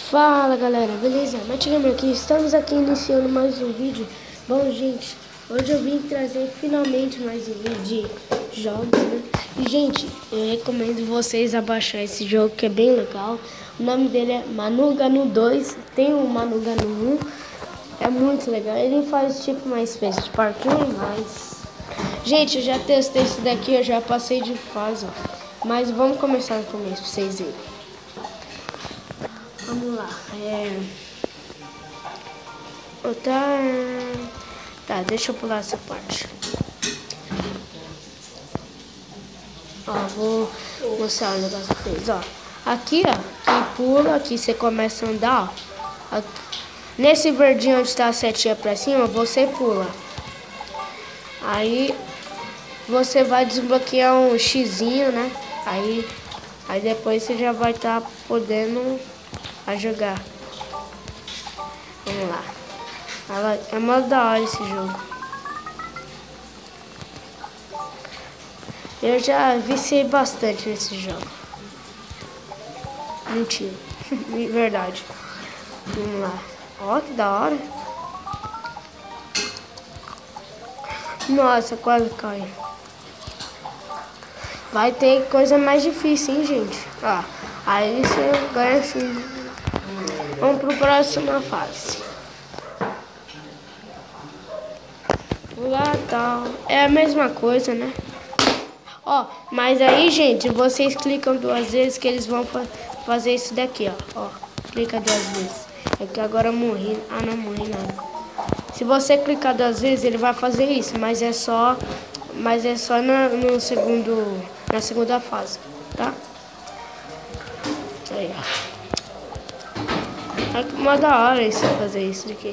Fala galera, beleza? Matigame aqui, estamos aqui iniciando mais um vídeo. Bom gente, hoje eu vim trazer finalmente mais um vídeo de jogos, né? E gente, eu recomendo vocês a baixar esse jogo que é bem legal. O nome dele é Manuganu 2, tem o Manuganu 1, é muito legal. Ele faz tipo uma espécie de parkour, mas... Gente, eu já testei isso daqui, eu já passei de fase, ó. Mas vamos começar no começo pra vocês verem. Vamos lá, Tá, deixa eu pular essa parte. Ó, vou mostrar um negócio pra vocês, ó. Aqui, ó, que pula, aqui você começa a andar, ó. Nesse verdinho onde tá a setinha pra cima, você pula. Aí, você vai desbloquear um xizinho, né? Aí depois você já vai estar podendo jogar. Vamos lá. É mó da hora esse jogo. Eu já viciei bastante nesse jogo. Mentira. Verdade. Vamos lá. Ó, que da hora. Nossa, quase cai. Vai ter coisa mais difícil, hein, gente? Ó, aí você ganha assim. Vamos pro próxima fase. Lá tal. É a mesma coisa, né? Ó, mas aí, gente, vocês clicam 2 vezes que eles vão fazer isso daqui, ó. Clica 2 vezes. É que agora eu morri. Ah, não morri nada. Se você clicar 2 vezes, ele vai fazer isso, mas é só na segunda fase, tá? Aí, ó. É que uma da hora isso, fazer isso daqui.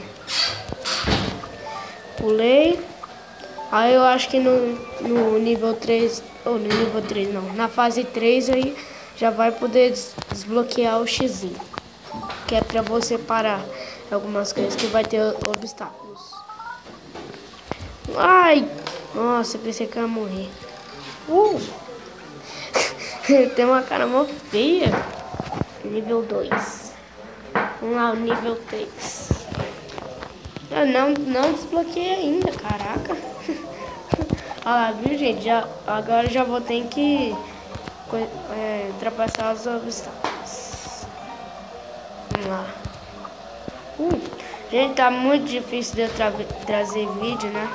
Pulei. Aí eu acho que no nível 3, ou no nível 3 não, na fase 3 aí já vai poder desbloquear o xizinho. Que é pra você parar algumas coisas que vai ter obstáculos. Ai! Nossa, pensei que eu ia morrer. Tem uma cara mó feia. Nível 2. Vamos lá, o nível 3. Eu não desbloqueei ainda, caraca. Olha lá, viu, gente? Agora já vou ter que ultrapassar os obstáculos. Vamos lá. Gente, tá muito difícil de eu trazer vídeo, né?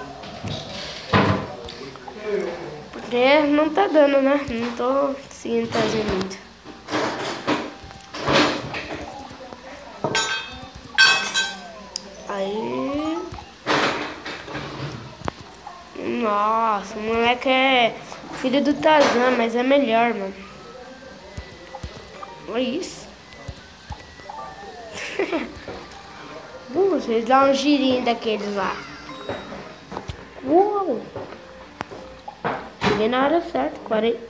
Porque não tá dando, né? Não tô conseguindo trazer muito. Aí... Nossa, o moleque é filho do Tarzan, mas é melhor, mano. Olha isso. Vocês dão um girinho daqueles lá. Uou! Cheguei na hora certa.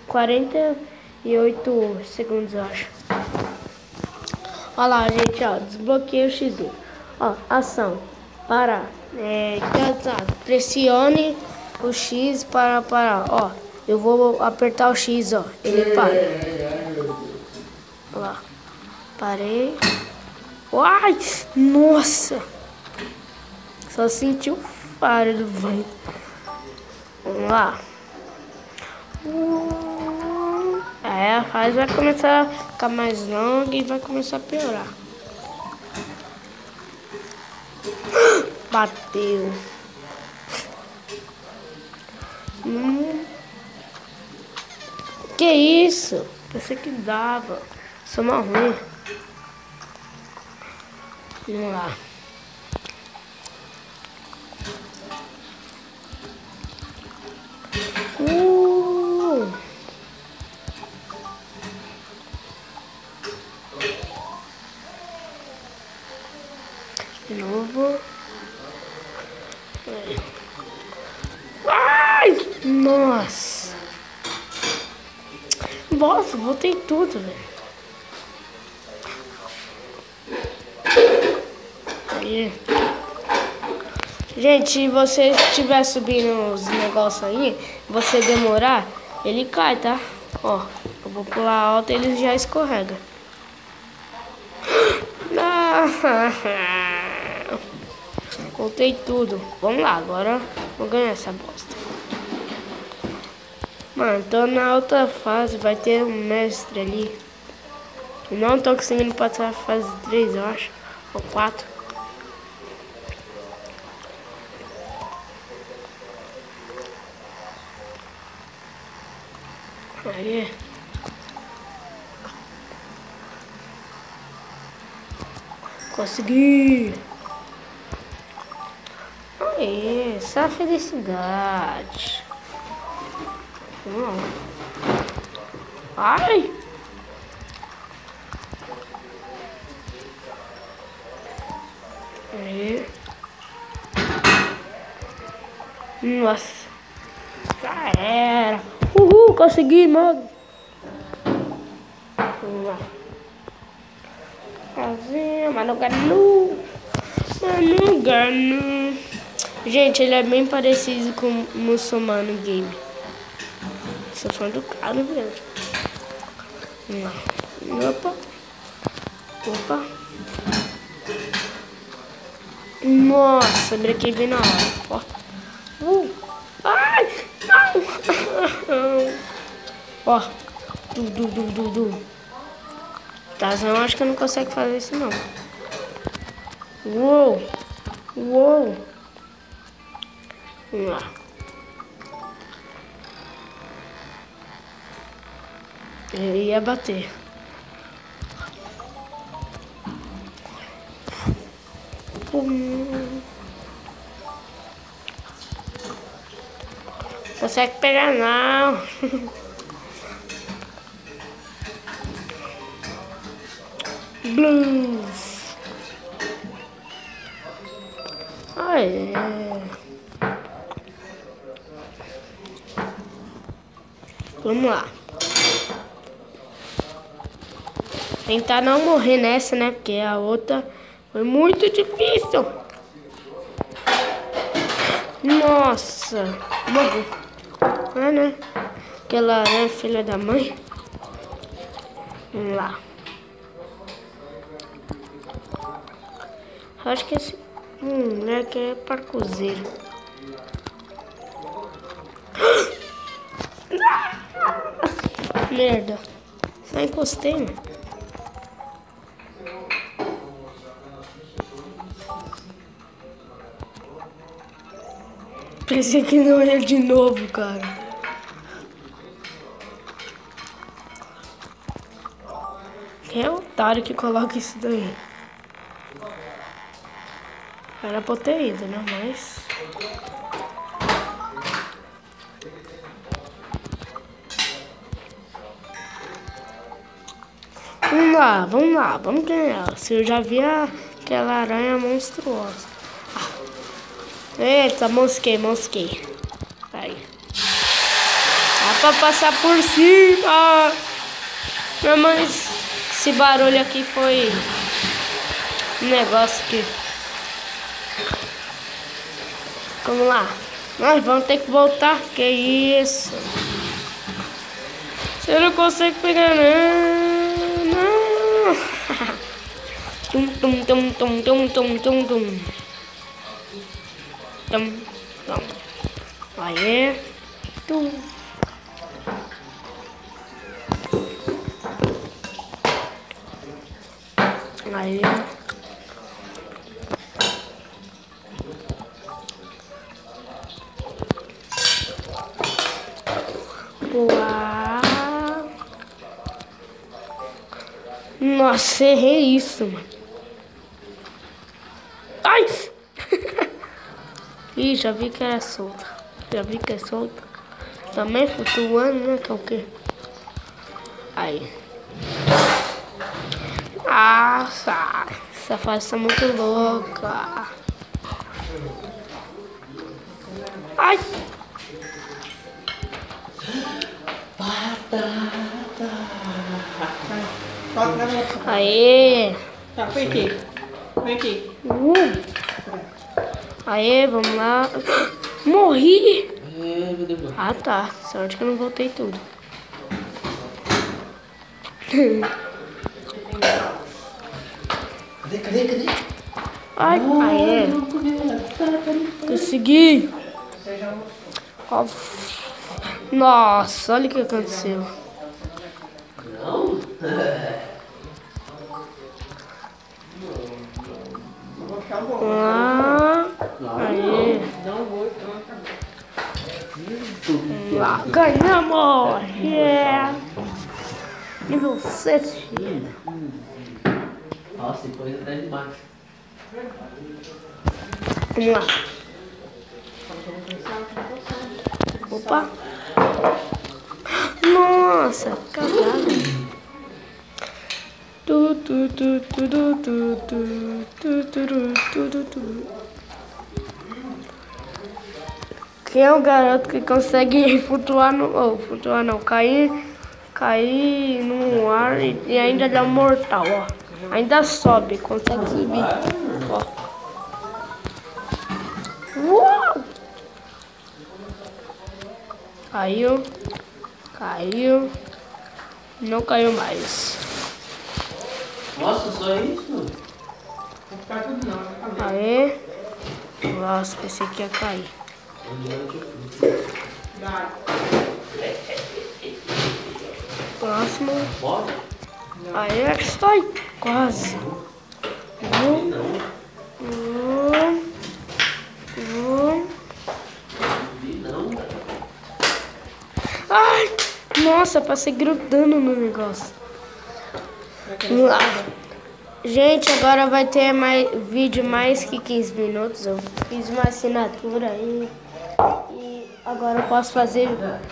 48 segundos, eu acho. Olha lá, gente, ó. Desbloqueei o X. Ó, ação. Parar. Pressione o X para parar. Ó, eu vou apertar o X, ó. Ele para. Olha lá. Parei. Ai, nossa. Só senti o faro do banho. Vamos lá. A fase vai começar a ficar mais longa e vai começar a piorar. Bateu. Que isso? Pensei que dava. Sou mal ruim. Vamos lá. De novo. Ai! Nossa! Nossa, voltei tudo, velho. Aí. Gente, se você estiver subindo os negócios aí, você demorar, ele cai, tá? Ó, eu vou pular alto e ele já escorrega. Voltei tudo. Vamos lá, agora vou ganhar essa bosta. Mano, tô na outra fase, vai ter um mestre ali. Não tô conseguindo passar a fase 3, eu acho. Ou 4. Aí. Consegui! Aí, essa felicidade. Ai! Aí. Nossa! Já era! Uhul! Consegui, mano! Vamos lá. Mas não ganhou. Mas não ganhou. Gente, ele é bem parecido com o Muçulmano Game. Sou fã do cara mesmo. Opa. Opa. Nossa, brequei bem na hora. Ó. Ai, não. Ó. Tazão, acho que eu não consigo fazer isso não. Uou. Uou. Vamos lá. Ele ia bater. Consegue pegar não. Blues. Aê. Vamos lá. Tentar não morrer nessa, né? Porque a outra foi muito difícil. Nossa. Morri. Ah, né? Aquela é filha da mãe. Vamos lá. Acho que esse moleque é parkourzeiro. Merda. Só encostei, mano. Pensei que não ia de novo, cara. Quem é o otário que coloca isso daí? Era pra eu ter ido, né? Mas... vamos lá, vamos ganhar. Se eu já vi aquela aranha monstruosa. Eita, mosquei. Aí. Dá pra passar por cima. Mas esse barulho aqui foi um negócio que... Vamos lá. Nós vamos ter que voltar. Que isso? Você não consegue pegar, não. Aê. Aí. Uau. Nossa, errei isso, mano. Ai! Ih, já vi que era solta. Já vi que é solta. Também flutuando, né? Que é o quê? Aí. Nossa, essa fase tá muito louca. Ai! Aê! Tá, vem aqui. Vem aqui. Aê, vamos lá. Morri! Ah, tá. Sorte que eu não voltei tudo. Cadê? Ai, aê. Consegui. Ó, nossa, olha o que aconteceu. Não? Aê. Lá, ganhamos. Yeah. Nível 7. Nossa, tem coisa até demais. Vamos lá. Opa. Nossa, cagada. Quem é o garoto que consegue flutuar no... Oh, flutuar não, cair no ar e ainda dá mortal, ó. Ainda sobe, consegue subir, ó. Uou! Caiu, não caiu mais. Nossa, só isso? Não cai tudo não, Aê. Nossa, pensei que ia cair. Próximo. Aê, sai. Quase. Ai, nossa, passei grudando no negócio. Vamos lá. Gente, agora vai ter mais vídeo mais que 15 minutos. Eu fiz uma assinatura aí. E agora eu posso fazer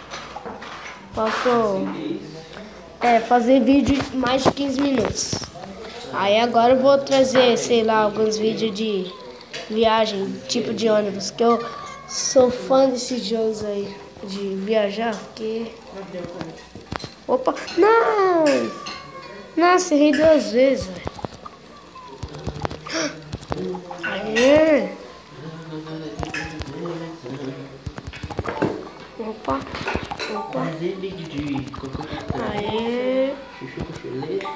vídeo mais de 15 minutos. Aí agora eu vou trazer, sei lá, alguns vídeos de viagem, tipo de ônibus, que eu sou fã desses jogos aí, de viajar, porque... Opa, não! Nossa, errei 2 vezes, velho. Aê! Opa. Fazer vídeo de Aê! chuchu com chuleta.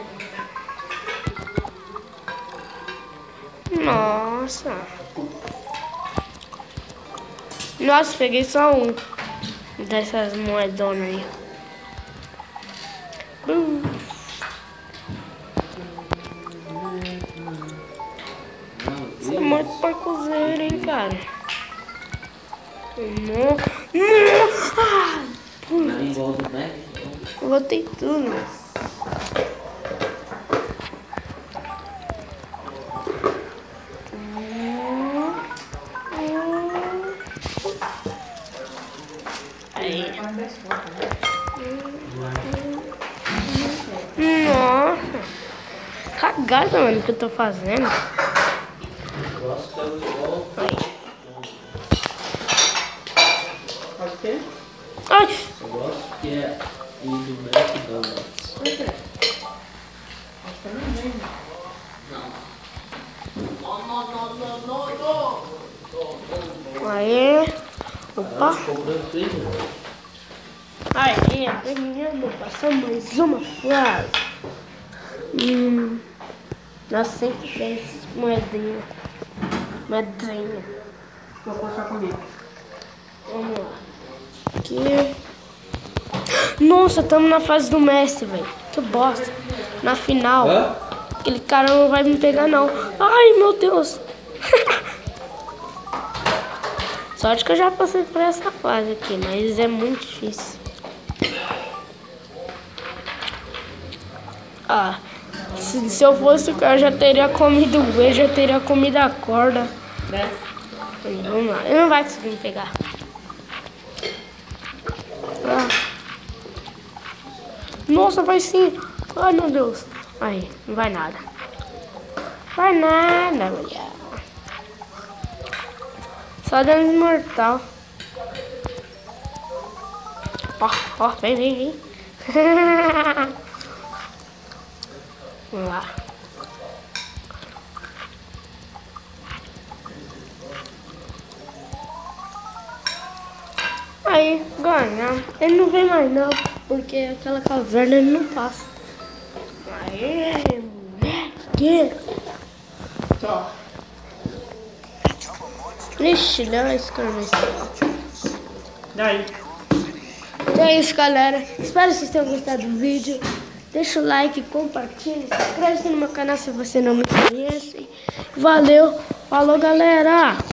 Nossa, peguei só um dessas moedonas aí. Isso é muito parkour, hein, cara. Não. Ah, Não igual do Mac. eu botei tudo. Aí. Nossa. Cagada, mano, que eu tô fazendo. Pode ter? Ai. Eu gosto que é ir do McDonald's. Por quê? Acho que não vem. Não. Aê. Opa. Comprando tudo. Aí, terminando, passando mais uma frase. Nossa, sempre tem moedinha. Vou passar comigo. Vamos lá. Aqui. Nossa, estamos na fase do mestre, velho. Que bosta. Na final. Aquele cara não vai me pegar, não. Ai, meu Deus. Sorte que eu já passei por essa fase aqui, mas é muito difícil. Ah, se eu fosse o cara, já teria comido o beijo, já teria comido a corda. Né? Vamos lá, ele não vai conseguir me pegar. Ah. Nossa, vai sim. Ai, meu Deus. Aí, não vai nada. Vai nada, mulher. Só dano mortal. Ó, vem. Vamos lá. Aí, ganhamos. Ele não vem mais não, porque aquela caverna ele não passa. Aê, moleque. ó. Ixi, não, esse cara vai ser. Daí. Então é isso, galera. Espero que vocês tenham gostado do vídeo. Deixa o like, compartilha, se inscreve no meu canal se você não me conhece. Valeu, falou, galera!